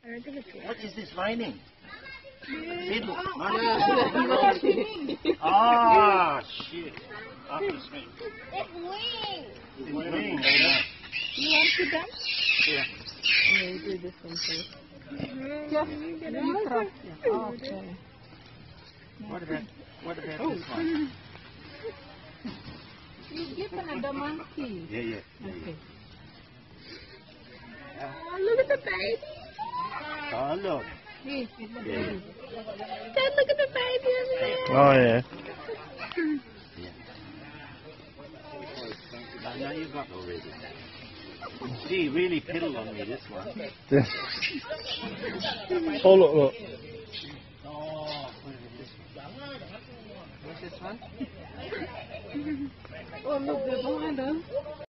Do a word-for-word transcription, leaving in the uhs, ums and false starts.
What is this raining? Fiddle. Yeah. Ah, shit. Up the swing. It's wing. It's wing. Yeah. You want to dance? Yeah. Yeah, you do this one first. Just you cross it. Okay. What about, what about oh. this one? You give another monkey. Yeah, yeah. yeah Okay. Yeah. Oh, look at the baby. Oh, look. Yes, it's the Yeah. baby. Dad, look at the baby over there. Oh, yeah. Yeah. I know you got already. Gee, really piddled on me, this one. Yeah. Oh, look, look. Oh, what's this one? Oh, look, they're behind us.